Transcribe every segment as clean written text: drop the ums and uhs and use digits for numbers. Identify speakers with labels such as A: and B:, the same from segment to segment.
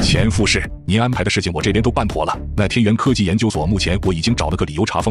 A: 钱副市，您安排的事情我这边都办妥了。那天元科技研究所目前我已经找了个理由查封。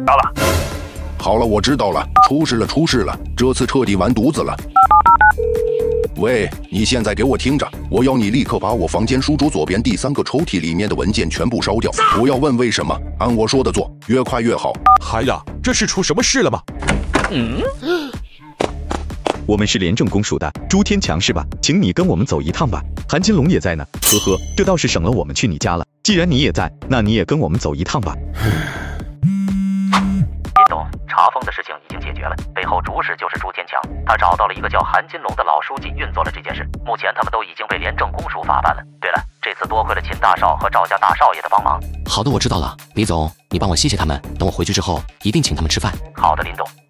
B: 到了。
C: 好了，我知道了，出事了，这次彻底完犊子了。喂，你现在给我听着，我要你立刻把我房间书桌左边第3个抽屉里面的文件全部烧掉，不要问为什么，按我说的做，越快越好。
D: 嗨呀，这是出什么事了吗？
E: 我们是廉政公署的，朱天强是吧？请你跟我们走一趟吧。韩金龙也在呢，呵呵，这倒是省了我们去你家了。既然你也在，那你也跟我们走一趟吧。
B: 林董，查封的事情已经解决了，背后主使就是朱天强，他找到了一个叫韩金龙的老书记运作了这件事，目前他们都已经被廉政公署法办了。对了，这次多亏了秦大少和赵家大少爷的帮忙。
F: 好的，我知道了，李总，你帮我谢谢他们，等我回去之后一定请他们吃饭。
B: 好的，林董。